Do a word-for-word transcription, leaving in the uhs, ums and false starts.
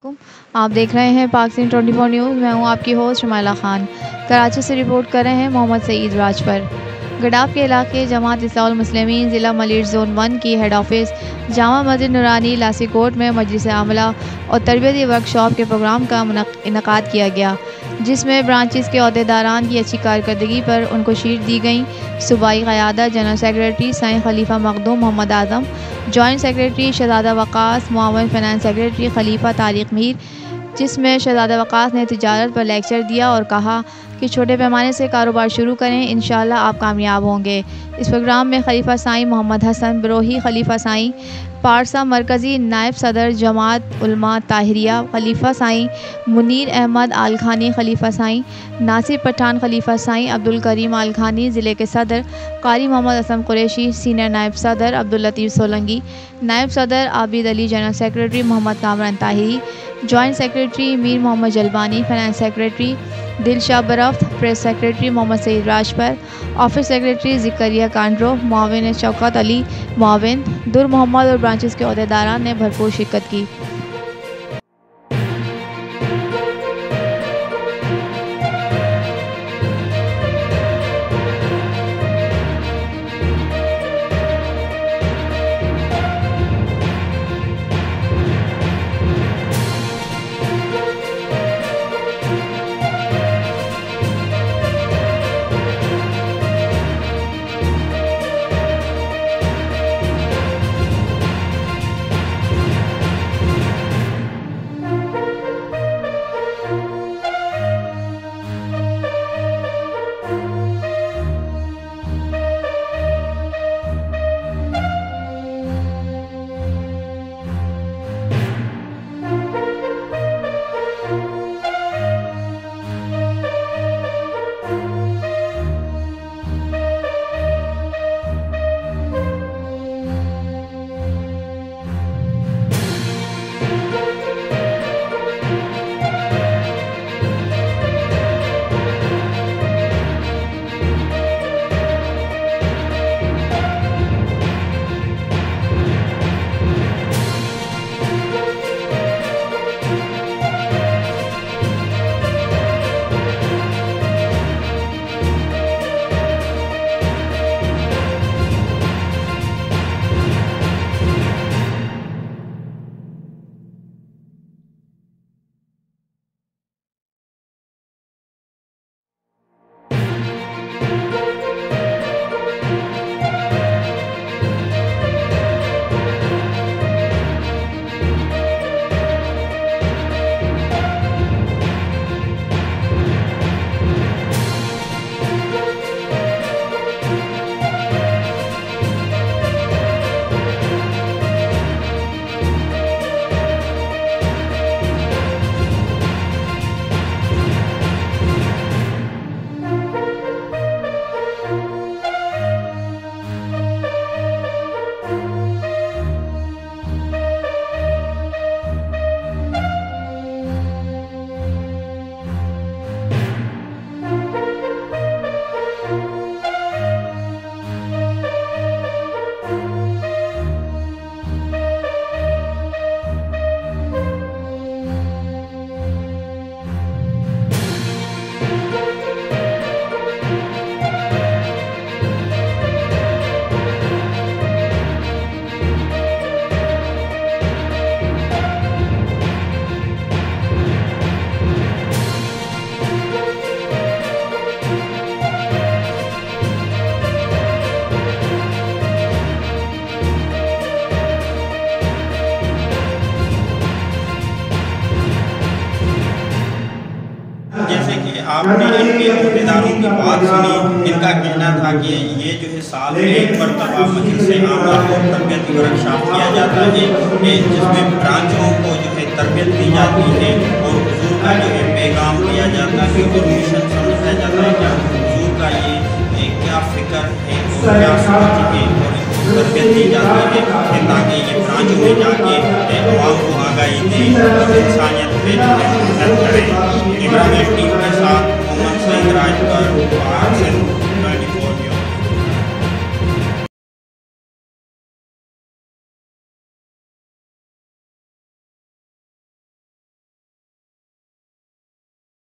आप देख रहे हैं पाक सिंह ट्वेंटी फोर न्यूज़। मैं हूं आपकी होस्ट शुमाइला खान। कराची से रिपोर्ट कर रहे हैं मोहम्मद सईद राज पर। गडाफ के इलाके जमात इस्लाहुल मुस्लिमीन ज़िला मलिर जोन वन की हेड ऑफिस जामा मस्जिद नूरानी लासीकोट में मजलिस आमला और तरबियती वर्कशॉप के प्रोग्राम का इनकाद किया गया, जिसमें ब्रांचेस के अहदेदारान की अच्छी कारकर्दगी पर उनको शीट दी गई। सूबाई क़यादत general secretary Sain Khalifa Makhdoom Mohammad Azam, joint secretary Shahzada Waqas, मुआवन फाइनेंस सेक्रेटरी खलीफा तारिक मीर, जिसमें शहजादा वक़ास ने तिजारत पर लेक्चर दिया और कहा कि छोटे पैमाने से कारोबार शुरू करें, इंशाअल्लाह आप कामयाब होंगे। इस प्रोग्राम में खलीफा साईं मोहम्मद हसन बरोही, खलीफा साईं पारसा मरकज़ी नायब सदर जमात उलमा ताहिरिया, खलीफा साईं मुनीर अहमद आल खानी, खलीफा साईं नासिर पठान, खलीफा साईं अब्दुल करीम आल खानी, ज़िले के सदर कारी मोहम्मद असम कुरैशी, सीनियर नायब सदर अब्दुल लतीफ़ सोलंगी, नायब सदर Abid Ali, general secretary Mohammad Kamran Tahiri, joint secretary Mir Mohammad Jalbani, finance secretary Dilshah Barfat, press secretary Mohammad Saeed Rajpar, office secretary Zakaria Kandro, मुआविन शौकत अली, मुआविन दुर मोहम्मद और ब्रांचेस के अहदेदारान ने भरपूर शिरकत की। आपने इनके अहदेदारों की बात सुनी। इनका कहना था कि ये जो है साल में एक मरतबा मजलिस आमला और तरबियती वर्कशॉप किया जाता है, जिसमें ब्रांचों को जो है तरबियत दी जाती है और हुजूर का जो है पैगाम दिया जाता है और मिशन समझाया जाता है कि हुजूर का ये क्या फ़िक्र है और क्या सोच है, और तरबियत दी जाती है ताकि ये ब्रांचों में जाके अवाम को आगाही दें और इंसानियत पे जो है मदद करें। इमरान टीम के साथ मोहम्मद सईद राजपर।